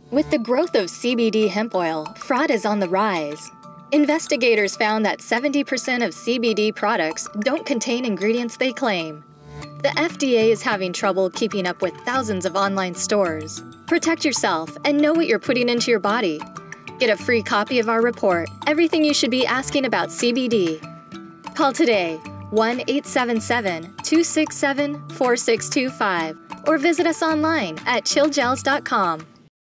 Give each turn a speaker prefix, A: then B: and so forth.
A: With the growth of CBD hemp oil, fraud is on the rise. Investigators found that 70% of CBD products don't contain ingredients they claim. The FDA is having trouble keeping up with thousands of online stores. Protect yourself and know what you're putting into your body. Get a free copy of our report, Everything You Should Be Asking About CBD. Call today, 1-877-267-4625, or visit us online at chillgels.com.